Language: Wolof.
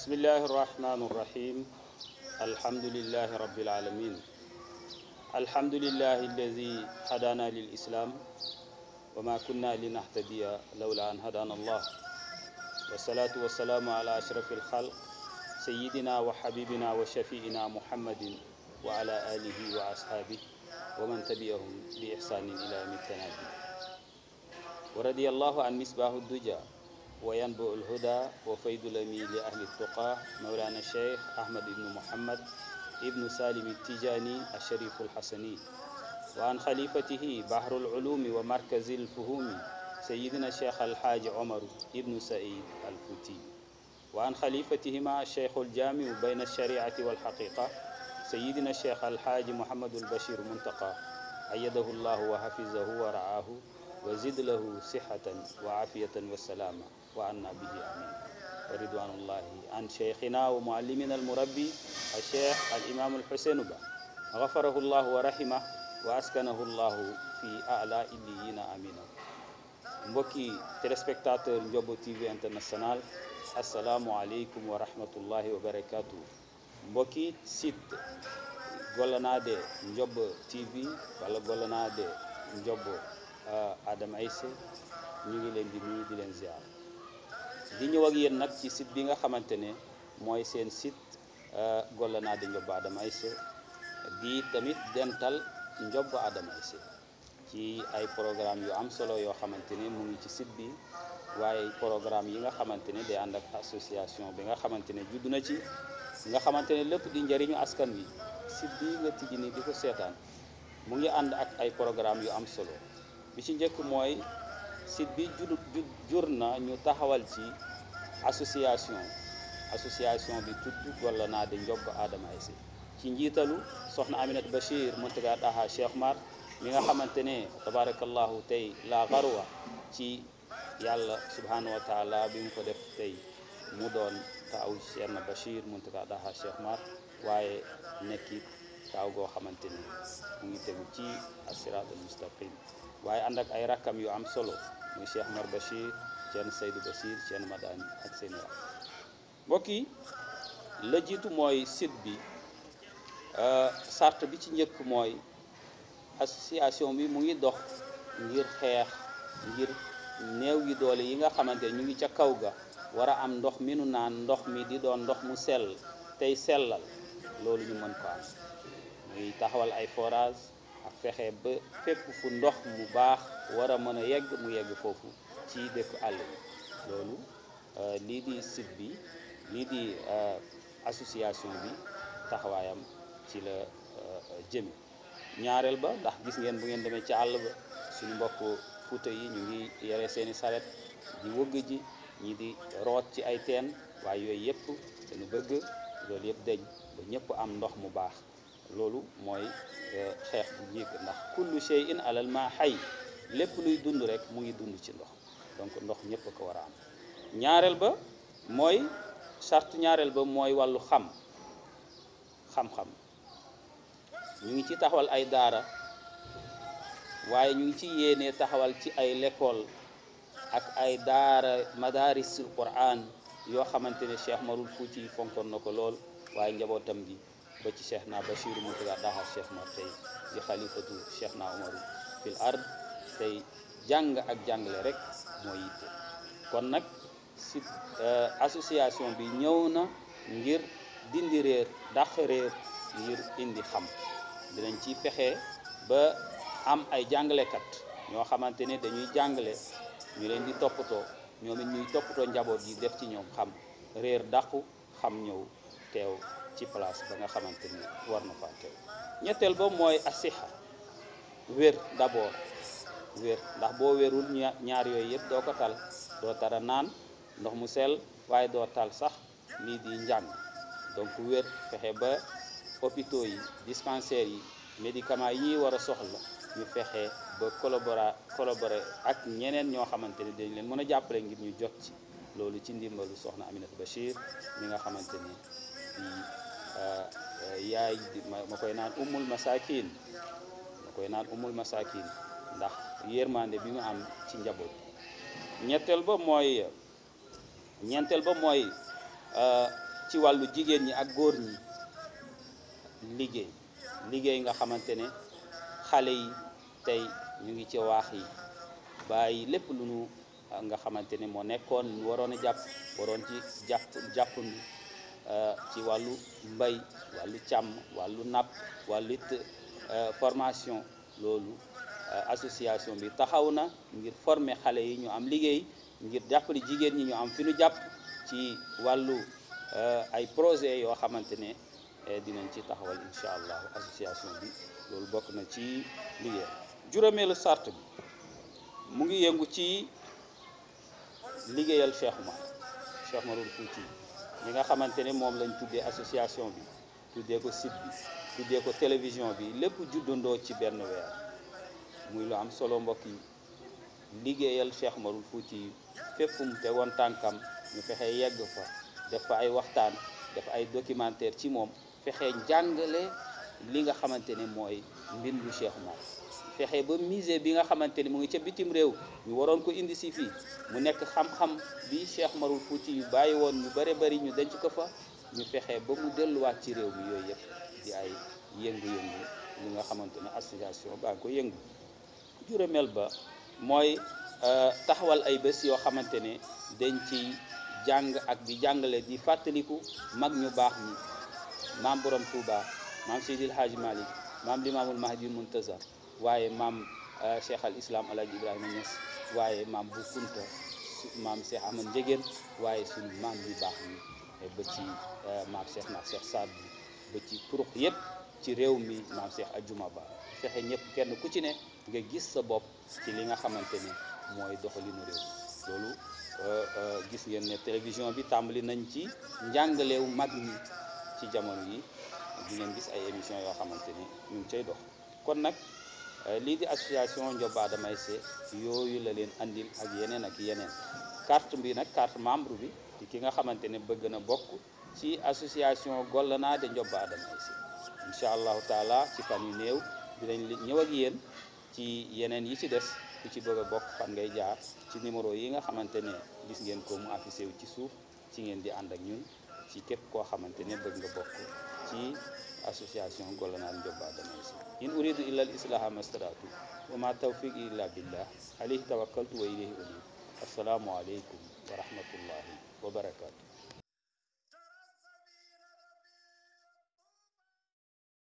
بسم الله الرحمن الرحيم الحمد لله رب العالمين الحمد لله الذي هدانا للإسلام وما كنا لنهتدي لولا أن هدانا الله والصلاة والسلام على أشرف الخلق سيدنا وحبيبنا وشفيئنا محمد وعلى آله وأصحابه ومن تبعهم بإحسان إلى يوم التنادي ورضي الله عن مصباح الدجى وينبع الهدى وفيض الأمي لأهل التقى مولانا الشيخ أحمد بن محمد ابن سالم التجاني الشريف الحسني وعن خليفته بحر العلوم ومركز الفهوم سيدنا الشيخ الحاج عمر ابن سعيد الفوتي وعن خليفتهما الشيخ الجامع بين الشريعة والحقيقة سيدنا الشيخ الحاج محمد البشير منتقى أيده الله وحفظه ورعاه وزد له صحة وعافية والسلامة وعنا به آمين ورضوان الله عن شيخنا ومعلمنا المربي الشيخ الإمام الحسين با غفره الله ورحمه وأسكنه الله في أعلى إليين آمين mbokki téléspectateur Ndiobo TV international assalamu aleykum wa rahmatullahi wa barakatuh mbokki site gollanade Ndiobo TV wala gollanade Ndiobo Adama Aïssé ñu ngi leen di nuyu di leen ziar di ñëw ak yéen nag ci site bi nga xamante ne mooy seen site gollanade Ndiobo Adama Aïssé di tamit dental Ndiobo Adama Aïssé ci ay programme yu am solo yoo xamante ne mu ngi ci site bi waaye programme yi nga xamante ne day ànd ak association bi nga xamante ne judd na ci nga xamante ne lépp di njëriñu askan wi site bi nga tijji ni di ko seetaan mu ngi ànd ak ay programme yu am solo bi ci njëkk mooy site bi jur na ñu taxawal ci association bi tudd gollanade Ndiobo Adama Aïssé ci njiitalu soxna Aminata Bachir Mountaga Daha Cheikh Mar mi nga xamante ne tabarakallahu tey la garwa ci yàlla subhanahu wa taala bi mu ko def tey mu doon taaw Cheikh Bachir Mountaga Daha Cheikh Mar waaye nekkit taaw goo xamante ne mu ngi tegu ci as-sirat al-mustaqim waaye ànd ak ay rakkam yu am solo muy Cheikh Mar Bachir Cheikh Seydou Bachir Cheikh Madani ak seen rakk mbokk yi la jiitu mooy site bi sart bi ci njëkk mooy association bi mu ngi dox ngir xeex ngir néew yi doole yi nga xamante ñu ngi ca kaw ga war a am ndox mi nu naan ndox mi di doon ndox mu sell tey sellal loolu ñu mën ko am muy taxawal ay forage ak fexe ba fépp fu ndox mu baax war a mën a yegg mu yegg foofu ci dëkk àll yi loolu lii di site bi lii di association bi taxawaayam ci la jëme ñaareel ba ndax gis ngeen bu ngeen demee ci àll ba suñu mbokk Fuuta yi ñu ngi yore seeni saret di wëgg ji ñi di root ci ay teen waaye yooyu yëpp dañu bëgg loolu yëpp deñ ba ñëpp am ndox mu baax loolu mooy xeex bu njëkk ndax kullu shay'in alal ma hay lépp luy dund rek mu ngi dund ci ndox donc ndox ñëpp ko war a am ñaareel ba mooy charte ñaareel ba mooy wàllu xam-xam ñu ngi ci taxawal ay daara waaye ñu ngi ci yéene taxawal ci ay l'école ak ay daara madarisul Qur'an yoo xamante ne Cheikh Marul Fouti fonkoon na ko lool waaye njabootam gi ba ci Cheikh na Bachir Mountaga Daha Cheikh Mar tey di xalifatu Cheikh na Umaru fil ard tey jàng ak jàngale rek mooy yitte kon nag si association bi ñëw na ngir dindi réer dàq réer ngir indi xam dinañ ci fexe ba am ay jàngalekat ñoo xamante ne dañuy jàngale ñu leen di toppatoo ñoom it ñuy toppatoo njaboot yi def ci ñoom xam réer dàqu xam ñëw teew ci place ba nga xamante ne war na faa teew ñetteel ba mooy asiha wér d'abord wér ndax boo wérul ñaar yooyu yëpp doo ko tal doo tara naan ndox mu sell waaye doo tal sax lii di njàng donc wér fexe ba hôpitaux yi dispensaires yi médicaments yi ñuy war a soxla ñu fexe ba collaborer ak ñeneen ñoo xamante ne dañ leen mën a jàppale ngir ñu jot ci loolu ci ndimbalu soxna Aminata Bachir mi nga xamante ne di yaay ma koy naan umul masakin ndax yërmande bi mu am ci njaboot ñeenteel ba mooy ci wàllu jigéen ñi ak góor ñi liggéey nga xamante ne xale yi tey ñu ngi ci waax yi bàyyi lépp lu nu nga xamante ne moo nekkoon lu waroon a waroon ci jàppandu ci wàllu mbay wàllu càmm wàllu napp wàllu it formation loolu association bi taxaw na ngir former xale yi ñu am liggéey ngir jàppale jigéen ñi ñu am fi ñu jàpp ci wàllu ay projet yoo xamante ne dinañ ci taxawal incha allah association bi loolu bokk na ci liggéey juróomeelu sart bi mu ngi yëngu ci liggéeyal Cheikh Umarul Fouti li nga xamante ne moom lañ tuddee association bi tuddee ko site bi tuddee ko télévision bi lépp juddandoo ci benn weer muy lu am solo mbokk yi liggéeyal Cheikh Umarul Fouti fépp fu mu te woon tànkam ñu fexe yegg fa def fa ay waxtaan def ay documentaire ci moom fexe jàngale li nga xamante ne mooy mbindu Cheikh Umar fexe ba musée bi nga xamante ni mu ngi ca bitim réew ñu waroon ko indi si fii mu nekk xam-xam bi Cheikh Umarul Fouti yu bàyyi woon ñu bare bari ñu denc ko fa ñu fexe ba mu delluwaat ci réew mi yooyu yëpp di ay yëngu-yëngu li nga xamante ne association baa ngi ko yëngu juróomeel ba mooy taxawal ay bés yoo xamante ne dañ ci jàng ak di jàngale di fàttaliku mag ñu baax ñi maam Borom Touba maam Seydil Hadji Malick maam Limaamul Mahdi Muntazar waaye maam Cheikh al Islam Alaaji Ibrahima Niass waaye maam Bu Kunta maam Cheikh Ahmad Ndiéguène waaye suñu maam yu baax ñi ba ci maam Cheikh Saad ba ci turux yëpp ci réew mi maam Cheikh Ajuma Ba fexe ñëpp kenn ku ci ne nga gis sa bopp ci li nga xamante ne mooy doxalinu réew loolu gis ngeen ne télévision bi tàmbali nañ ci njàngaleewu mag ñi ci jamono yi di ngeen gis ay émission yoo xamante ni ñu ngi cay dox kon nag lii di association Ndiob Adama Aissé yooyu la leen andil ak yeneen carte bi nag carte membre bi ci ki nga xamante ne bëgg na bokk ci association Golana de Ndiob Adama Aissé incha allahu taala ci fan yu néew dinañ ñëw ak yéen ci yeneen yi ci des ku ci bëgg a bokk fan ngay jaar ci numéro yi nga xamante ne gis ngeen ko mu affiché wu ci suuf ci ngeen di ànd ak ñun ci képp koo xamante ne bëgg nga bokk ci association Golana de Ndiob Adama Aissé in uridu illa al islaha mastataatu wa ma tawfiqi illa billah alayhi tawakkaltu wa ilayhi unib assalaamu aleykum wa rahmatullahi wa barakatuh